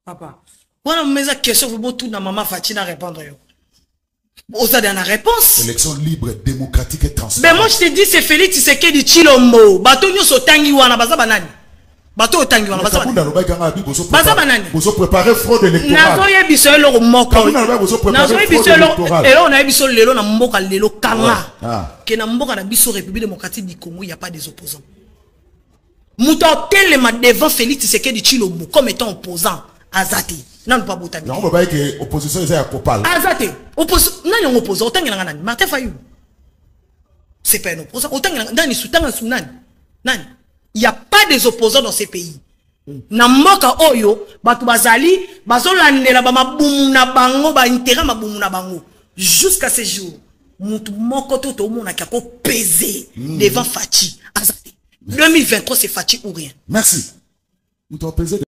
Papa. Voilà, mais la question, vous tout dans maman Fatina répondre. Vous avez une réponse. Élection libre, démocratique et transparente. Mais moi, je te dis, c'est Félix Tshisekedi Tshilombo. Bato nyo so tangi wana, baza banani. Bato tangi wana, baza banani. Baza banani. Vous préparez fraude électorale. Nazo yebiso eloko moko. Nazo yebiso eloko. Elo na yebiso lelo na mboka lelo kanga. Que na mboka na biso République démocratique du Congo, il n'y a pas des opposants. Mouta telema devant Félix Tshisekedi Tshilombo comme étant opposant. Azate. Non, pas botami. Non, on va dire que l'opposition est à Kopal. Azate. Opposition. Non, non, opposant. Autant qu'il y a un Martin Fayou. C'est pas un opposant. Autant qu'il y a un il n'y a pas des opposants dans ces pays. Na mboka oyo, batu bazali, bazolandela ba mabumu na bango, ba intérêt mabumu na bango. Jusqu'à ce jour, mutu moko toto mona ki ko peser devant Fachi. Azate. 2023 c'est Fachi ou rien. Merci. Nous t'en peser